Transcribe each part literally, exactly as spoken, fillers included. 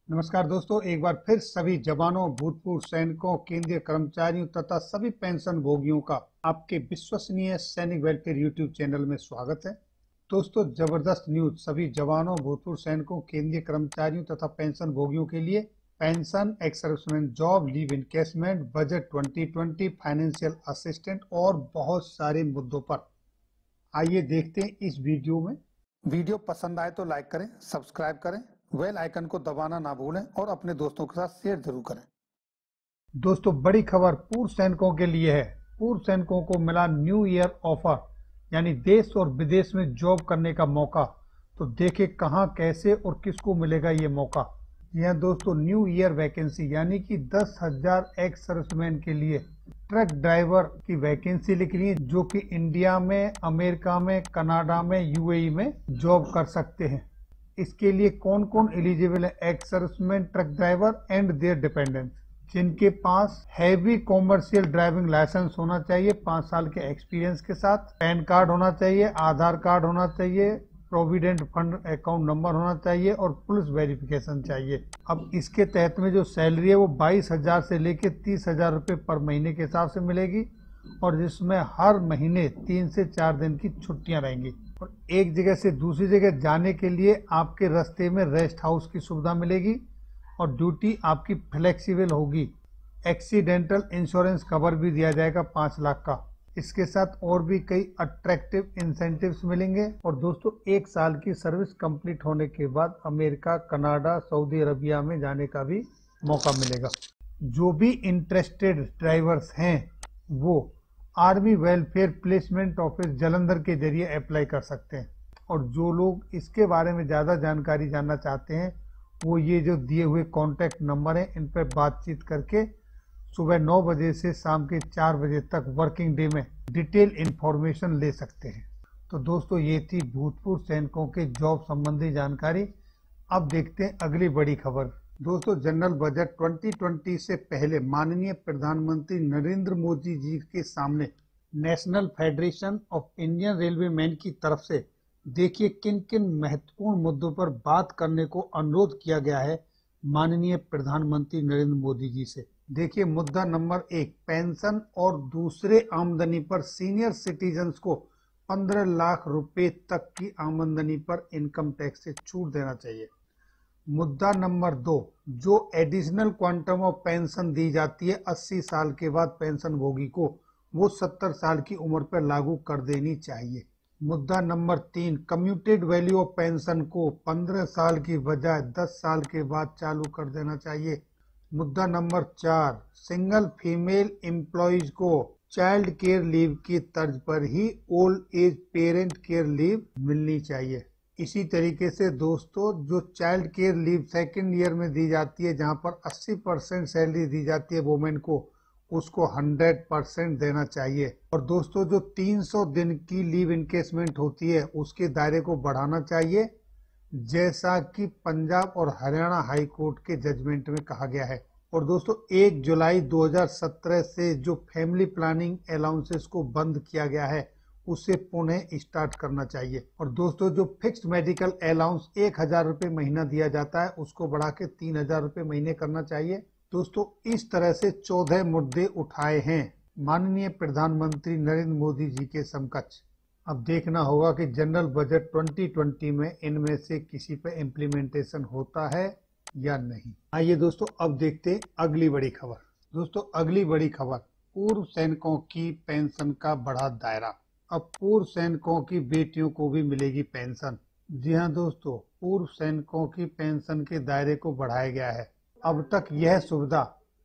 नमस्कार दोस्तों, एक बार फिर सभी जवानों, भूतपूर्व सैनिकों, केंद्रीय कर्मचारियों तथा सभी पेंशन भोगियों का आपके विश्वसनीय सैनिक वेलफेयर यूट्यूब चैनल में स्वागत है। दोस्तों, जबरदस्त न्यूज सभी जवानों, भूतपूर्व सैनिकों, केंद्रीय कर्मचारियों तथा पेंशन भोगियों के लिए। Pension, ex serviceman job, leave encashment, budget twenty twenty, financial assistant और बहुत सारे मुद्दों पर आइए देखते हैं इस वीडियो में। वीडियो पसंद आए तो लाइक करें, सब्सक्राइब करें, बेल आइकन को दबाना ना भूलें और अपने दोस्तों के साथ शेयर जरूर करें। दोस्तों, बड़ी खबर पूर्व सैनिकों के लिए है। पूर्व सैनिकों को मिला न्यू ईयर ऑफर, यानी देश और विदेश में जॉब करने का मौका। तो देखें कहां, कैसे और किसको मिलेगा ये मौका। यह दोस्तों न्यू ईयर वैकेंसी यानी कि दस हजार एक्स सर्विसमैन के लिए ट्रक ड्राइवर की वैकेंसी निकली है, जो कि इंडिया में, अमेरिका में, कनाडा में, यूएई में जॉब कर सकते हैं। इसके लिए कौन कौन एलिजिबल है? Ex serviceman, truck driver and their dependent, जिनके पास हैवी कॉमर्शियल ड्राइविंग लाइसेंस होना चाहिए, पाँच साल के एक्सपीरियंस के साथ, पैन कार्ड होना चाहिए, आधार कार्ड होना चाहिए, प्रोविडेंट फंड अकाउंट नंबर होना चाहिए और पुलिस वेरिफिकेशन चाहिए। अब इसके तहत में जो सैलरी है वो बाईस हजार से लेकर तीस हजार रुपये पर महीने के हिसाब से मिलेगी, और जिसमें हर महीने तीन से चार दिन की छुट्टियां रहेंगी। और एक जगह से दूसरी जगह जाने के लिए आपके रास्ते में रेस्ट हाउस की सुविधा मिलेगी और ड्यूटी आपकी फ्लेक्सिबल होगी। एक्सीडेंटल इंश्योरेंस कवर भी दिया जाएगा पाँच लाख का। इसके साथ और भी कई अट्रैक्टिव इंसेंटिव्स मिलेंगे। और दोस्तों, एक साल की सर्विस कंप्लीट होने के बाद अमेरिका, कनाडा, सऊदी अरबिया में जाने का भी मौका मिलेगा। जो भी इंटरेस्टेड ड्राइवर्स हैं वो army welfare placement office Jalandhar के जरिए अप्लाई कर सकते हैं। और जो लोग इसके बारे में ज़्यादा जानकारी जानना चाहते हैं वो ये जो दिए हुए कॉन्टैक्ट नंबर हैं, इन पर बातचीत करके सुबह नौ बजे से शाम के चार बजे तक वर्किंग डे में डिटेल इंफॉर्मेशन ले सकते हैं। तो दोस्तों, ये थी भूतपूर्व सैनिकों के जॉब संबंधी जानकारी। अब देखते हैं अगली बड़ी खबर। दोस्तों, जनरल बजट ट्वेंटी ट्वेंटी से पहले माननीय प्रधानमंत्री नरेंद्र मोदी जी के सामने national federation of Indian railway man की तरफ से देखिए किन किन महत्वपूर्ण मुद्दों पर बात करने को अनुरोध किया गया है माननीय प्रधानमंत्री नरेंद्र मोदी जी से। देखिए मुद्दा नंबर एक, पेंशन और दूसरे आमदनी पर सीनियर सिटीजन्स को पंद्रह लाख रुपए तक की आमदनी पर इनकम टैक्स से छूट देना चाहिए। मुद्दा नंबर दो, जो एडिशनल क्वांटम ऑफ पेंशन दी जाती है अस्सी साल के बाद पेंशन भोगी को, वो सत्तर साल की उम्र पर लागू कर देनी चाहिए। मुद्दा नंबर तीन, कम्यूटेड वैल्यू ऑफ पेंशन को पंद्रह साल की बजाय दस साल के बाद चालू कर देना चाहिए। मुद्दा नंबर चार, सिंगल फीमेल एम्प्लॉयज को चाइल्ड केयर लीव की तर्ज पर ही old age parent care leave मिलनी चाहिए। इसी तरीके से दोस्तों, जो child care leave second year में दी जाती है, जहां पर अस्सी परसेंट सैलरी दी जाती है वुमेन को, उसको हंड्रेड परसेंट देना चाहिए। और दोस्तों, जो तीन सौ दिन की लीव इनकेसमेंट होती है उसके दायरे को बढ़ाना चाहिए, जैसा कि पंजाब और हरियाणा हाई कोर्ट के जजमेंट में कहा गया है। और दोस्तों, एक जुलाई दो हज़ार सत्रह से जो फैमिली प्लानिंग अलाउंसेस को बंद किया गया है उसे पुनः स्टार्ट करना चाहिए। और दोस्तों, जो फिक्स्ड मेडिकल अलाउंस एक हजार रुपये महीना दिया जाता है उसको बढ़ा के तीन हजार रुपये महीने करना चाहिए। दोस्तों, इस तरह से चौदह मुद्दे उठाए हैं माननीय प्रधानमंत्री नरेंद्र मोदी जी के समकक्ष। अब देखना होगा कि जनरल बजट ट्वेंटी ट्वेंटी में इनमें से किसी पे इम्प्लीमेंटेशन होता है या नहीं। आइए दोस्तों, अब देखते हैं अगली बड़ी खबर। दोस्तों, अगली बड़ी खबर, पूर्व सैनिकों की पेंशन का बढ़ा दायरा। अब पूर्व सैनिकों की बेटियों को भी मिलेगी पेंशन। जी हाँ दोस्तों, पूर्व सैनिकों की पेंशन के दायरे को बढ़ाया गया है। अब तक यह सुविधा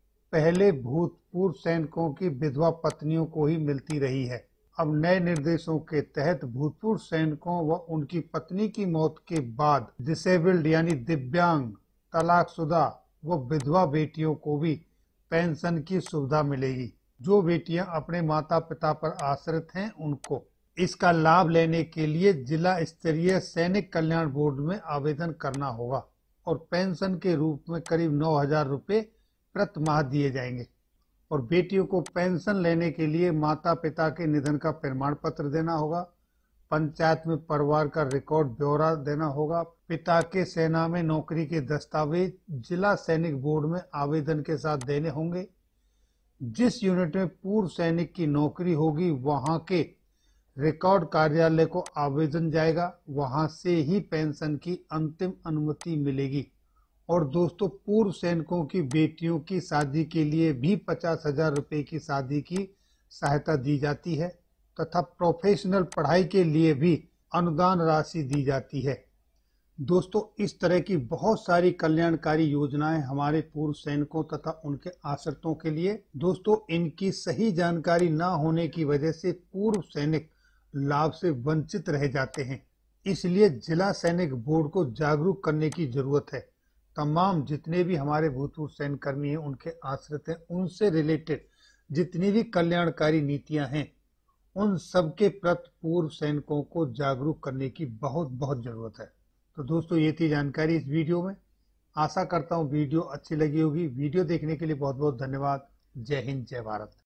पहले भूतपूर्व सैनिकों की विधवा पत्नियों को ही मिलती रही है। अब नए निर्देशों के तहत भूतपूर्व सैनिकों व उनकी पत्नी की मौत के बाद डिसेबल्ड यानी दिव्यांग, तलाकशुदा व विधवा बेटियों को भी पेंशन की सुविधा मिलेगी। जो बेटियां अपने माता पिता पर आश्रित हैं उनको इसका लाभ लेने के लिए जिला स्तरीय सैनिक कल्याण बोर्ड में आवेदन करना होगा और पेंशन के रूप में करीब नौ हजार रुपये प्रति माह दिए जाएंगे। और बेटियों को पेंशन लेने के लिए माता पिता के निधन का प्रमाण पत्र देना होगा, पंचायत में परिवार का रिकॉर्ड ब्यौरा देना होगा, पिता के सेना में नौकरी के दस्तावेज जिला सैनिक बोर्ड में आवेदन के साथ देने होंगे। जिस यूनिट में पूर्व सैनिक की नौकरी होगी वहां के रिकॉर्ड कार्यालय को आवेदन जाएगा, वहां से ही पेंशन की अंतिम अनुमति मिलेगी। और दोस्तों, पूर्व सैनिकों की बेटियों की शादी के लिए भी पचास हजार रुपए की शादी की सहायता दी जाती है तथा प्रोफेशनल पढ़ाई के लिए भी अनुदान राशि दी जाती है। दोस्तों, इस तरह की बहुत सारी कल्याणकारी योजनाएं हमारे पूर्व सैनिकों तथा उनके आश्रितों के लिए। दोस्तों, इनकी सही जानकारी न होने की वजह से पूर्व सैनिक लाभ से वंचित रह जाते हैं। इसलिए जिला सैनिक बोर्ड को जागरूक करने की जरूरत है। तमाम जितने भी हमारे भूतपूर्व सैनिक कर्मी हैं, उनके आश्रित हैं, उनसे रिलेटेड जितनी भी कल्याणकारी नीतियां हैं, उन सब के प्रति पूर्व सैनिकों को जागरूक करने की बहुत बहुत जरूरत है। तो दोस्तों, ये थी जानकारी इस वीडियो में। आशा करता हूँ वीडियो अच्छी लगी होगी। वीडियो देखने के लिए बहुत बहुत धन्यवाद। जय हिंद, जय भारत।